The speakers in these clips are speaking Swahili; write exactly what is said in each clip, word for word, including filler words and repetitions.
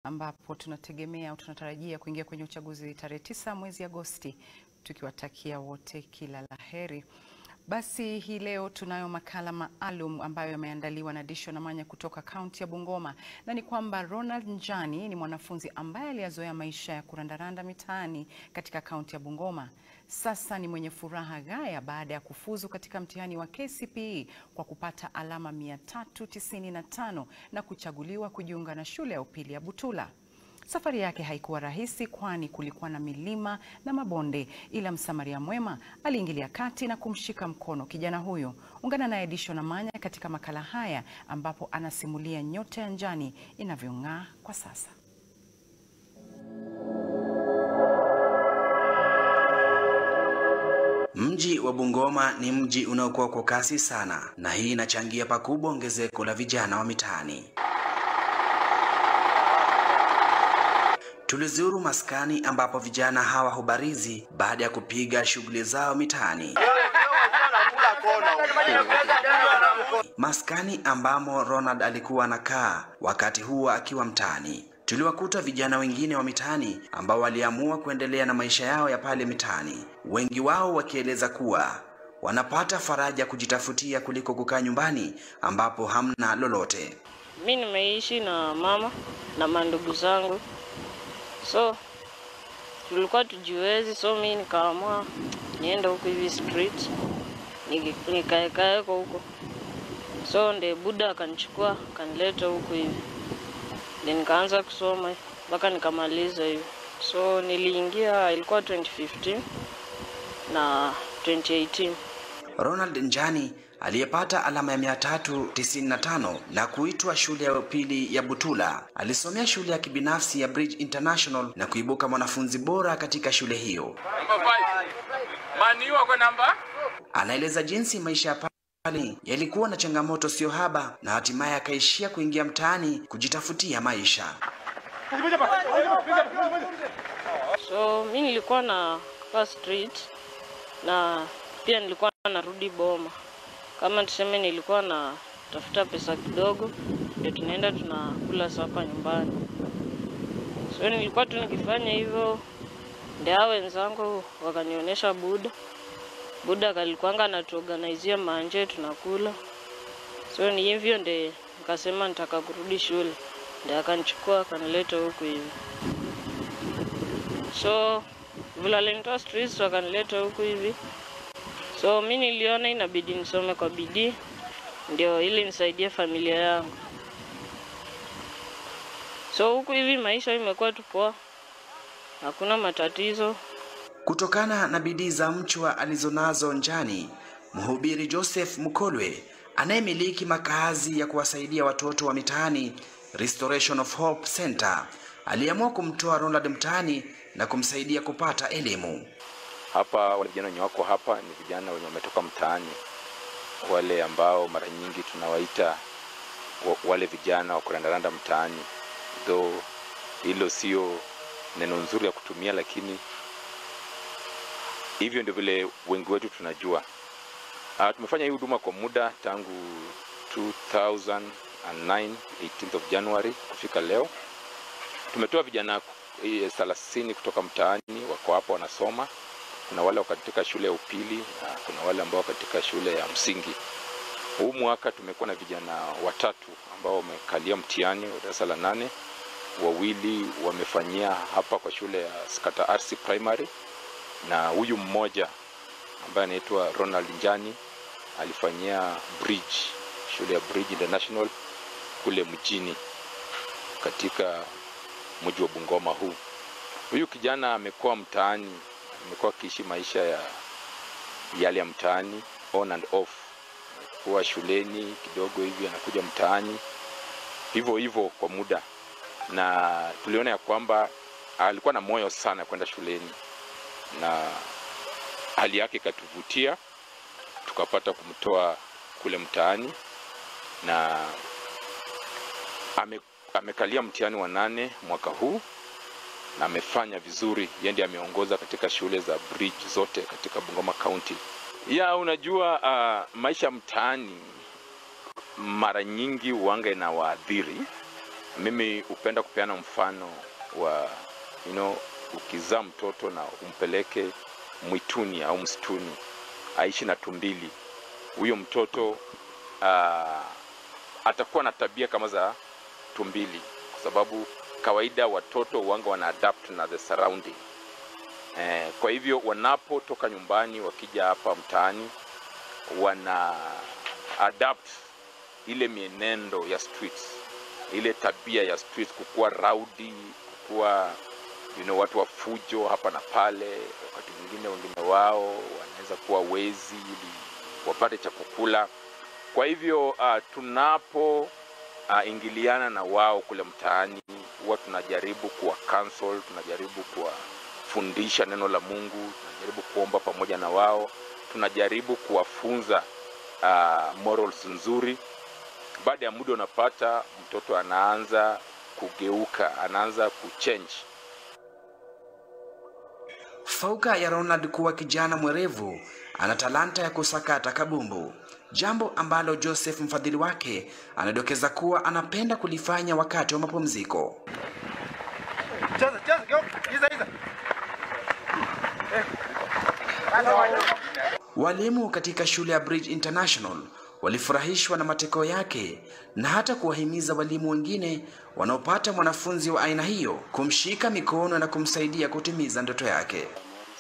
ambapo tunategemea au tunatarajia kuingia kwenye uchaguzi tarehe tisa mwezi Agosti, tukiwatakia wote kila laheri. Basi hii leo tunayo makala maalum ambayo yameandaliwa na Disho na Manya kutoka kaunti ya Bungoma, na ni kwamba Ronald Njani ni mwanafunzi ambaye aliyazoea maisha ya kurandaranda mitaani katika kaunti ya Bungoma. Sasa ni mwenye furaha ghaya baada ya kufuzu katika mtihani wa K C P E kwa kupata alama mia tatu tisini na tano na kuchaguliwa kujiunga na shule ya upili ya Butula. Safari yake haikuwa rahisi, kwani kulikuwa na milima na mabonde, ila msamaria mwema aliingilia kati na kumshika mkono kijana huyo. Ungana naye Disho na Manya katika makala haya ambapo anasimulia nyota ya Njani inavyong'aa kwa sasa. Mji wa Bungoma ni mji unaokuwa kwa kasi sana, na hii inachangia pakubwa ongezeko la vijana wa mitaani. Tulizuru maskani ambapo vijana hawa hubarizi baada ya kupiga shughuli zao mitaani. Maskani ambamo Ronald alikuwa anakaa wakati huo akiwa mtaani. Tuliwakuta vijana wengine wa mitaani ambao waliamua kuendelea na maisha yao ya pale mitaani. Wengi wao wakieleza kuwa wanapata faraja kujitafutia kuliko kukaa nyumbani ambapo hamna lolote. Mimi nimeishi na mama na mandugu zangu. So tulikuwa tujiwezi, so mimi nikaamua niende huko hivi street, nikae kae huko. So ndio buda akanichukua kanileta huko hivi. Then nikaanza kusoma mpaka nikamaliza hivi. So niliingia ilikuwa twenty fifteen na twenty eighteen. Ronald Njani aliyepata alama ya mia tatu tisini na tano na kuitwa shule ya upili ya Butula, alisomea shule ya kibinafsi ya Bridge International na kuibuka mwanafunzi bora katika shule hiyo. Anaeleza jinsi maisha ya pale yalikuwa na changamoto sio haba, na hatimaye akaishia kuingia mtaani kujitafutia maisha. So mimi nilikuwa na kwa street na pia nilikuwa narudi boma. Kama tuseme nilikuwa na tafuta pesa kidogo, ndio tunaenda tunakula sapa nyumbani. So nilikuwa tu nikifanya hivyo, ndio wenzangu wakanionyesha buda. Buda alikuwa anatuorganizia manje tunakula. So ni hivyo ndio nikasema nitaka kurudi shule. Ndio akanichukua akanileta huku hivi. So vile alinitoa streets akanileta huku hivi. So mimi niliona inabidi nisome kwa bidii ndio ili nisaidie familia yangu. So huku hivi maisha imekuwa tu poa. Hakuna matatizo. Kutokana na bidii za mchwa alizonazo Njani, mhubiri Joseph Mkolwe anayemiliki makazi ya kuwasaidia watoto wa mitaani Restoration of Hope Center aliamua kumtoa Ronald mtaani na kumsaidia kupata elimu. Hapa wale vijana wenye wako hapa ni vijana wenye wametoka mtaani, wale ambao mara nyingi tunawaita wale vijana wa kurandaranda mtaani. Though hilo sio neno nzuri ya kutumia, lakini hivyo ndio vile wengi wetu tunajua. Uh, tumefanya hii huduma kwa muda tangu two thousand nine, eighteenth of January kufika leo. Tumetoa vijana thelathini kutoka mtaani, wako hapa wanasoma. Kuna wale katika shule ya upili na kuna wale ambao katika shule ya msingi. Huu mwaka tumekuwa na vijana watatu ambao wamekalia mtihani wa darasa la nane. Wawili wamefanyia hapa kwa shule ya Skata R C Primary, na huyu mmoja ambaye anaitwa Ronald Njani alifanyia Bridge, shule ya Bridge International kule mjini katika mji wa Bungoma huu. Huyu kijana amekuwa mtaani, amekuwa kiishi maisha ya yale ya mtaani on and off. Kwa shuleni kidogo hivi anakuja mtaani hivyo hivyo kwa muda, na tuliona ya kwamba alikuwa na moyo sana kwenda shuleni na hali yake katuvutia, tukapata kumtoa kule mtaani na ame, amekalia mtihani wa nane mwaka huu na amefanya vizuri. Yeye ndiye ameongoza katika shule za Bridge zote katika Bungoma County. Ya unajua uh, maisha mtaani mara nyingi uanga inawaadhiri mimi upenda kupeana mfano wa you know, ukizaa mtoto na umpeleke mwituni au msituni aishi na tumbili, huyo mtoto uh, atakuwa na tabia kama za tumbili, kwa sababu kawaida watoto wanga wana adapt na the surrounding. Eh, kwa hivyo wanapotoka nyumbani wakija hapa mtaani wana adapt ile mienendo ya streets, ile tabia ya streets, kukua rowdy, kukua you know, watu wa fujo hapa na pale. Wakati mwingine wengine wao wanaweza kuwa wezi ili wapate cha kukula. Kwa hivyo uh, tunapo uh, ingiliana na wao kule mtaani, huwa tunajaribu kuwa counsel, tunajaribu kuwafundisha neno la Mungu, tunajaribu kuomba pamoja na wao, tunajaribu kuwafunza uh, morals nzuri. Baada ya muda unapata mtoto anaanza kugeuka, anaanza kuchange. Fauka ya Ronald kuwa kijana mwerevu, ana talanta ya kusakata kabumbu, jambo ambalo Joseph mfadhili wake anadokeza kuwa anapenda kulifanya wakati wa mapumziko. Cheza cheza go iza iza. Walimu katika shule ya Bridge International walifurahishwa na matokeo yake na hata kuwahimiza walimu wengine wanaopata mwanafunzi wa aina hiyo kumshika mikono na kumsaidia kutimiza ndoto yake.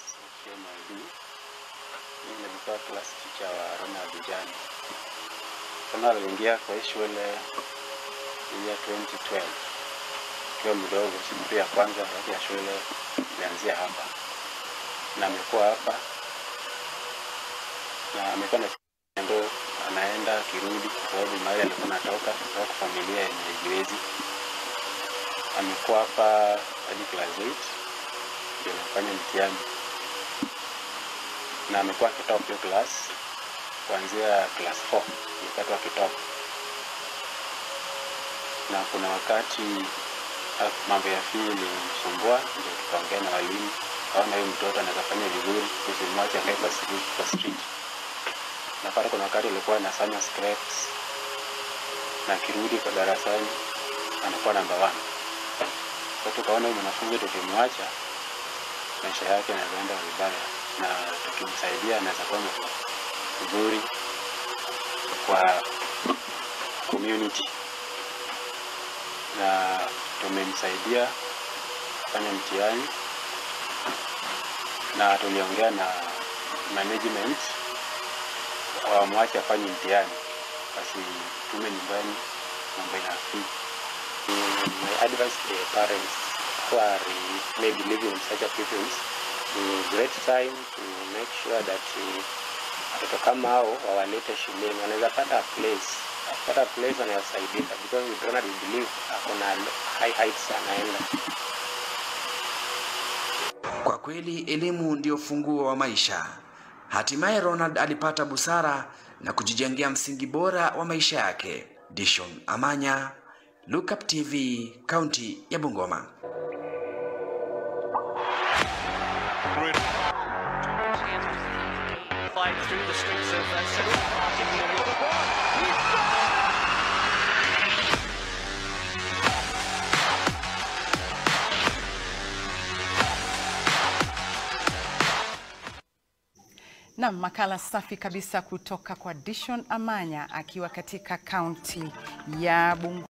Nilikuwa class teacher wa Ronald Njani. Kama aliingia kwa shule ya twenty twelve. Kwa mdogo, siku ya kwanza ya shule ilianzia hapa. Na amekuwa hapa. Na amekuwa na ndo anaenda kirudi kwa sababu mahali alikuwa anatoka kwa familia yenye jiwezi. Amekuwa hapa hadi class eight ndio anafanya mtihani. Na amekuwa akitoka hiyo class kuanzia class four wakati akitoka. Na kuna wakati mambo ya fee ilimsumbua, ndio tukaongea na walimu, kaona huyu mtoto anaweza fanya vizuri, tusimwache akae kwa street. Na pale kuna wakati alikuwa anafanya scraps na kirudi kwa darasani anakuwa namba one. Kwa tukaona huyu mwanafunzi tukimwacha maisha yake yanaenda vibaya, na tukimsaidia anaweza kuwa mzuri kwa community. Na tumemsaidia kufanya mtihani na tuliongea na management wamwache afanye mtihani basi tume nyumbani mambo ya fee. My advice to the parents who are maybe living in such a preference, it's great time to make sure that watoto kama hao wawalete shuleni, wanaweza pata place, pata place wanayosaidika, because we don't really believe akona high heights anaenda. Kwa kweli elimu ndio funguo wa maisha. Hatimaye Ronald alipata busara na kujijengea msingi bora wa maisha yake. Dishon Amanya, Look Up T V, County ya Bungoma. Na makala safi kabisa kutoka kwa Dishon Amanya akiwa katika kaunti ya Bungoma.